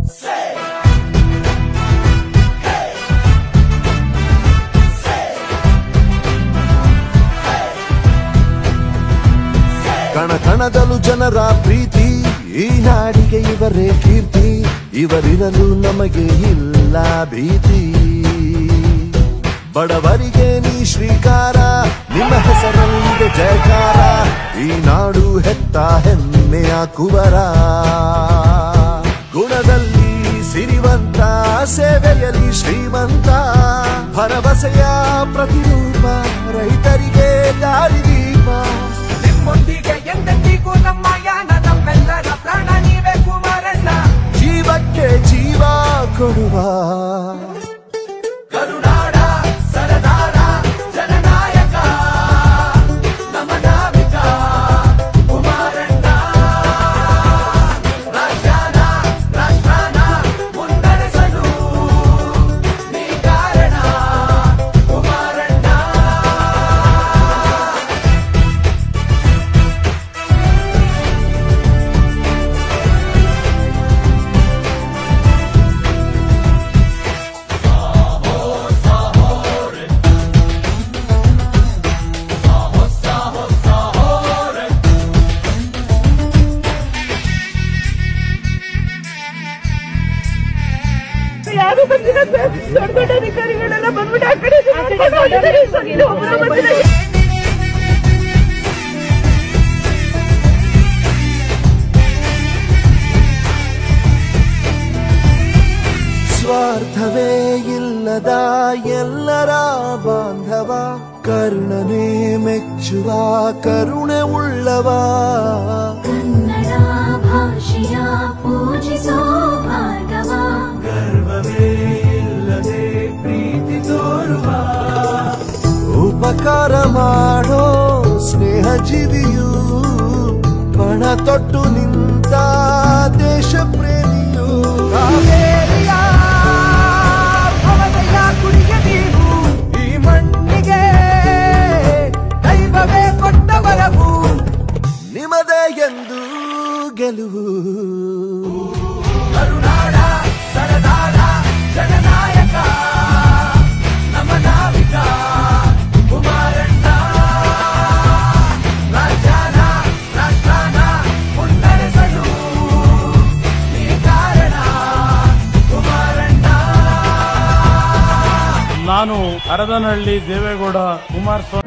ಕಣ ಕಣದಲು ಜನರ ಪ್ರೀತಿ, ಈ ನಾಡಿಗೆ ಇವರೇ ಕೀರ್ತಿ, ಇವರಿರಲು ನಮಗೆ ಇಲ್ಲ ಭೀತಿ. ಬಡವರಿಗೆ ನೀ ಶ್ರೀಕಾರ, ನಿಮ್ಮ ಹೆಸರಲ್ಲಿದೆ ಜಯಕಾರ, ಈ ನಾಡು ಹೆತ್ತ ಹೆಮ್ಮೆಯ ಕುವರ. ಗುಣದಲ್ಲಿ ಸಿರಿವಂತ, ಸೇವೆಯಲ್ಲಿ ಶ್ರೀಮಂತ, ಭರವಸೆಯ ಪ್ರತಿರೂಪ, ರೈತರಿಗೆ ದಾರಿದೀಪ. ನಿಮ್ಮೊಂದಿಗೆ ಎಂದೆಂದಿಗೂ ನಮ್ಮ ಯಾನ, ನಮ್ಮೆಲ್ಲರ ಪ್ರಾಣ ನೀವೇ ಕುಮಾರಣ್ಣ. ಜೀವಕ್ಕೆ ಜೀವ ಕೊಡುವ ಕರುನಾಡ ಸರದಾರ ಜನನಾಯಕ ನಮ್ಮ ನಾವಿಕ ಕುಮಾರಣ್ಣ. ರಾಜ್ಯಾನ ರಾಷ್ಟ್ರಾನ ಮುನ್ನಡೆಸಲು ನೀ ಕಾರಣ ಕುಮಾರಣ್ಣ. ಯಾರು ಬಂದಿಲ್ಲ ಸರ್, ದೊಡ್ಡ ದೊಡ್ಡ ಅಧಿಕಾರಿಗಳೆಲ್ಲ ಬಂದ್ಬಿಟ್ಟು ಆ ಕಡೆ ಸ್ವಾರ್ಥವೇ ಇಲ್ಲದ ಎಲ್ಲರ ಬಾಂಧವ, ಕರ್ಣನೇ ಮೆಚ್ಚುವ ಕರುಣೆ ಉಳ್ಳವ. ಕನ್ನಡ ಭಾಷೆಯ ಪೂಜಿಸೋ ಭಾರ್ಗವ, ಗರ್ವವೇ ಇಲ್ಲದೆ ಪ್ರೀತಿ ತೋರುವ, ಉಪಕಾರ ಮಾಡೋ ಸ್ನೇಹ ಜೀವಿಯು, ಪಣ ತೊಟ್ಟು ನಿಂತ ದೇಶ ಪ್ರೇಮಿಯು. ಕಾವೇರಿಯ ಭವದಯ ಕುಡಿಯ ನೀವು, ಈ ಮಣ್ಣಿಗೆ ದೈವವೇ ಕೊಟ್ಟ ವರವು, ನಿಮದೇ ಎಂದು ಗೆಲುವು. ಕರುನಾಡ ಸರದಾರ ಜನನಾಯಕ ನಮ್ಮ ನಾವಿಕ ಕುಮಾರಣ್ಣ. ರಾಜ್ಯಾನ ರಾಷ್ಟ್ರಾನ ಮುನ್ನಡೆಸಲು ನೀ ಕಾರಣ ಕುಮಾರಣ್ಣ. ನಾನು ಹರದನಹಳ್ಳಿ ದೇವೇಗೌಡ ಕುಮಾರಸ್ವಾಮಿ.